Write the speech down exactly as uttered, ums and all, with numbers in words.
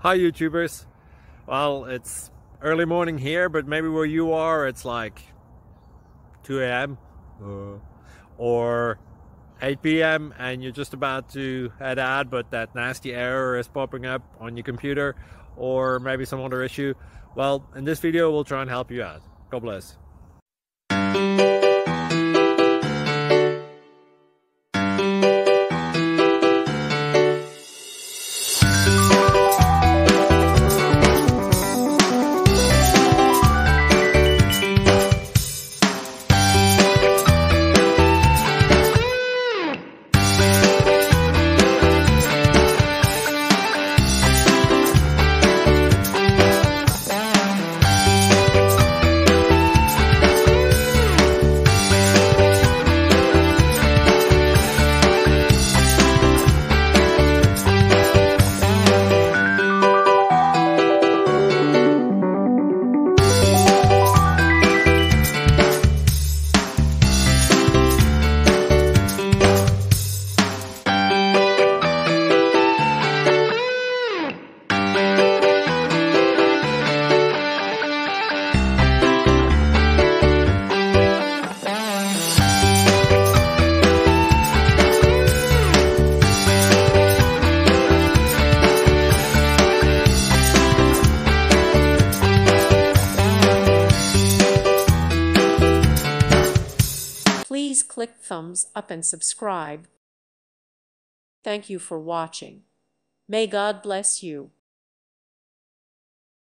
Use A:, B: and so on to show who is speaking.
A: Hi YouTubers. Well, it's early morning here, but maybe where you are it's like two A M uh, or eight P M and you're just about to head out, but that nasty error is popping up on your computer, or maybe some other issue. Well, in this video we'll try and help you out. God bless.
B: Please click thumbs up and subscribe. Thank you for watching. May God bless you.